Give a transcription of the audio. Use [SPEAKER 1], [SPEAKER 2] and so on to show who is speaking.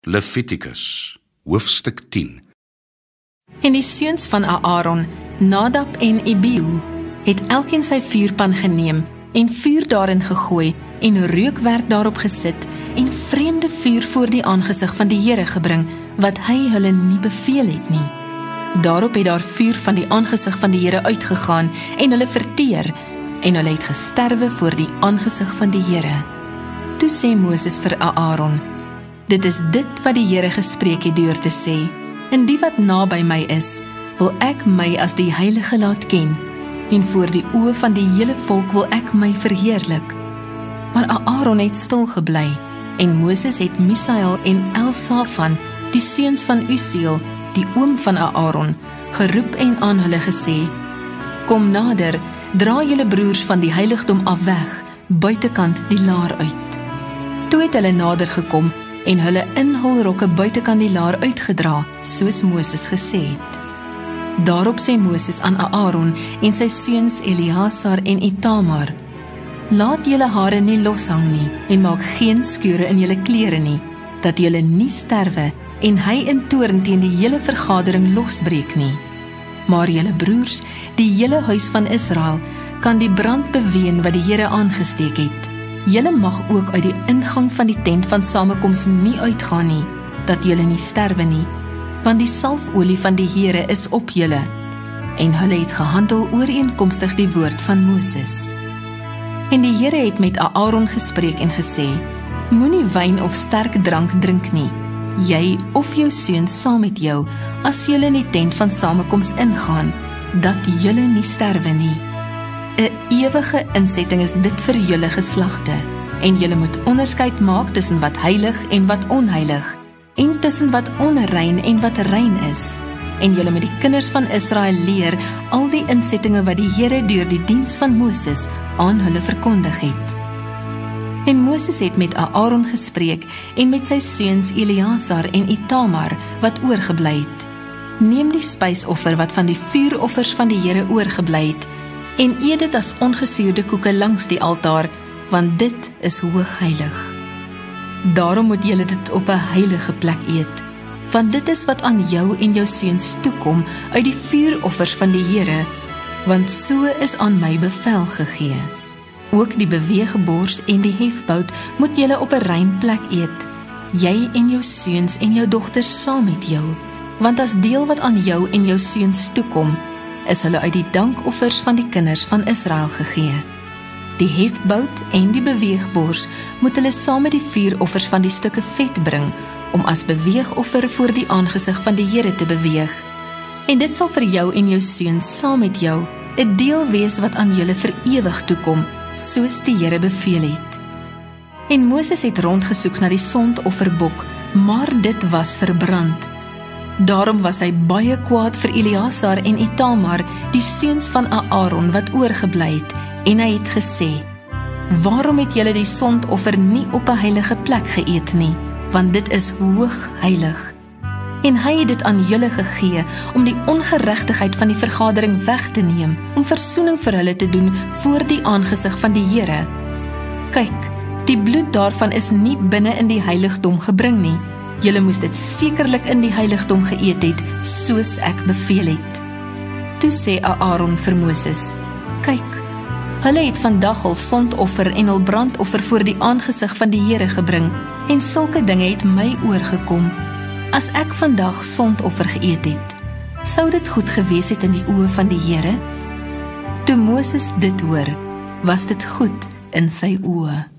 [SPEAKER 1] Levítikus Hoofstuk 10.
[SPEAKER 2] En die seuns van Aaron, Nadab en Abíhu, het elkeen sy vuurpan geneem en vuur daarin gegooi en reukwerk daarop gesit en vreemde vuur voor die aangesig van die Here gebring, wat hy hulle nie beveel het nie. Daarop het daar vuur van die aangesig van die Here uitgegaan en hulle verteer, en hulle het gesterwe voor die aangesig van die Here. Toe sê Moses vir Aaron, dit is dit wat die Here gespreek het deur te sê, en die wat naby my is, wil ek my as die heilige laat ken, en voor die oë van die hele volk wil ek my verheerlik. Maar Aaron het stil gebly, en Moses het Misael en Elsafan, die seuns van Uziel, die oom van Aaron, geroep en aan hulle gesê, kom nader, dra julle broers van die heiligdom af weg, buitekant die laar uit. Toe het hulle nader gekom, en hulle in hul rokke buitekant die laar uitgedra, soos Moses gesê het. Daarop sê Moses aan Aaron en sy seuns Eleazar en Itamar, laat julle hare nie loshang nie, en maak geen skeure in julle klere nie, dat julle nie sterwe, en hy in toorn teen die hele vergadering losbreek nie. Maar julle broers, die hele huis van Israel, kan die brand beween wat die Here aangesteek het. Julle mag ook uit die ingang van die tent van samekoms nie uitgaan nie, dat julle nie sterwe nie, want die salfolie van die Here is op julle. En hulle het gehandel ooreenkomstig die woord van Moses. En die Here het met Aaron gespreek en gesê, moenie wyn of sterk drank drink nie, jy of jou seun saam met jou, as julle in die tent van samekoms ingaan, dat julle nie sterwe nie. 'n ewige insetting is dit vir julle geslagte, en julle moet onderskeid maak tussen wat heilig en wat onheilig, en tussen wat onrein en wat rein is. En julle moet die kinders van Israel leer al die insettinge wat die Here deur die diens van Moses aan hulle verkondig het. En Moses het met Aaron gespreek en met sy seuns Eleazar en Itamar wat oorgebly het. Neem die spysoffer wat van die vuuroffers van die Here oorgebly het, en eet dit as ongesuurde koeke langs die altaar, want dit is hoogheilig. Daarom moet julle dit op 'n heilige plek eet, want dit is wat aan jou en jou seuns toekom uit die vuuroffers van die Here, want so is aan my bevel gegee. Ook die beweegbors en die hefbout moet julle op 'n rein plek eet, jy en jou seuns en jou dogters saam met jou, want as deel wat aan jou en jou seuns toekom, is hulle uit die dankoffers van die kinders van Israel gegee. Die hefbout en die beweegbors moet hulle saam met die vuuroffers van die stukke vet bring, om as beweegoffer voor die aangesig van die Here te beweeg. En dit sal vir jou en jou seuns saam met jou 'n deel wees wat aan julle vir ewig toekom, soos die Here beveel het. En Moses het rondgesoek na die sondofferbok, maar dit was verbrand. Daarom was hy baie kwaad vir Eleazar en Itamar, die seuns van Aaron wat oorgebly het, en hy het gesê, waarom het julle die sondoffer nie op 'n heilige plek geëet nie, want dit is hoogheilig. En hy het dit aan julle gegee, om die ongeregtigheid van die vergadering weg te neem, om versoening vir hulle te doen voor die aangesig van die Here. Kyk, die bloed daarvan is nie binne in die heiligdom gebring nie. Julle moes dit sekerlik in die heiligdom geëet het, soos ek beveel het. Toe sê Aaron vir Moses, kyk, hulle het vandag hul sondoffer en hul brandoffer voor die aangesig van die Here gebring, en sulke dinge het my oorgekom. As ek vandag sondoffer geëet het, sou dit goed gewees het in die oë van die Here? Toe Moses dit hoor, was dit goed in sy oë.